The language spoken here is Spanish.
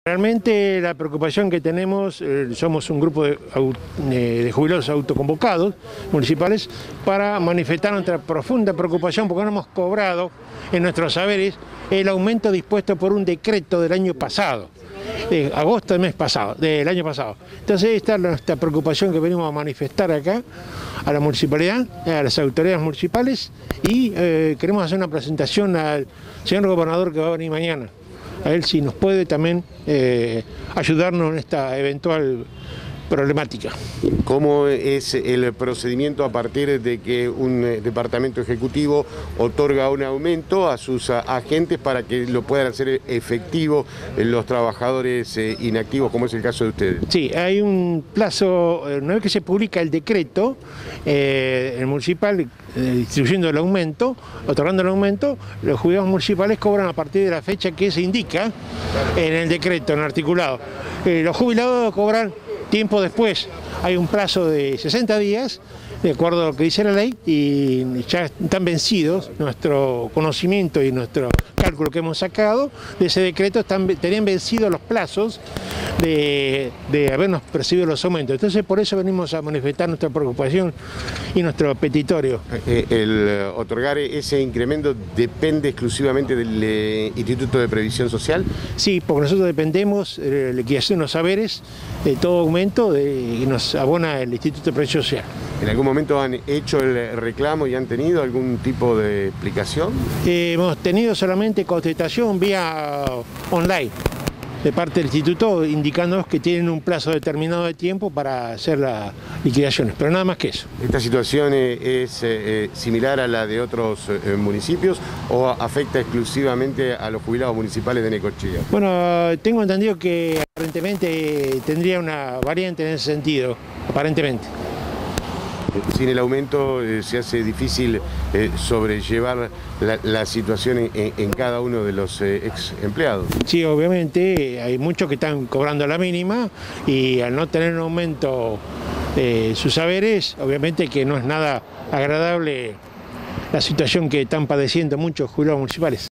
Realmente la preocupación que tenemos, somos un grupo de jubilados autoconvocados municipales para manifestar nuestra profunda preocupación porque no hemos cobrado en nuestros saberes el aumento dispuesto por un decreto del año pasado, de agosto del año pasado. Entonces esta es nuestra preocupación que venimos a manifestar acá a la municipalidad, a las autoridades municipales y queremos hacer una presentación al señor gobernador que va a venir mañana. A él si nos puede también ayudarnos en esta eventual problemática. ¿Cómo es el procedimiento a partir de que un departamento ejecutivo otorga un aumento a sus agentes para que lo puedan hacer efectivo los trabajadores inactivos, como es el caso de ustedes? Sí, hay un plazo, una vez que se publica el decreto, el municipal distribuyendo el aumento, otorgando el aumento, los jubilados municipales cobran a partir de la fecha que se indica en el decreto, en el articulado. Los jubilados cobran tiempo después. Hay un plazo de 60 días, de acuerdo a lo que dice la ley, y ya están vencidos nuestro conocimiento y nuestro cálculo que hemos sacado de ese decreto, tenían vencidos los plazos de habernos percibido los aumentos. Entonces por eso venimos a manifestar nuestra preocupación y nuestro petitorio. ¿El otorgar ese incremento depende exclusivamente del Instituto de Previsión Social? Sí, porque nosotros dependemos de la liquidación de los saberes, de todo aumento que nos abona el Instituto de Previsión Social. ¿En algún momento han hecho el reclamo y han tenido algún tipo de explicación? Hemos tenido solamente contestación vía online de parte del instituto indicándonos que tienen un plazo determinado de tiempo para hacer las liquidaciones, pero nada más que eso. ¿Esta situación es similar a la de otros municipios o afecta exclusivamente a los jubilados municipales de Necochea? Bueno, tengo entendido que aparentemente tendría una variante en ese sentido, aparentemente. Sin el aumento se hace difícil sobrellevar la situación en cada uno de los ex empleados. Sí, obviamente hay muchos que están cobrando la mínima y al no tener un aumento de sus saberes, obviamente que no es nada agradable la situación que están padeciendo muchos jubilados municipales.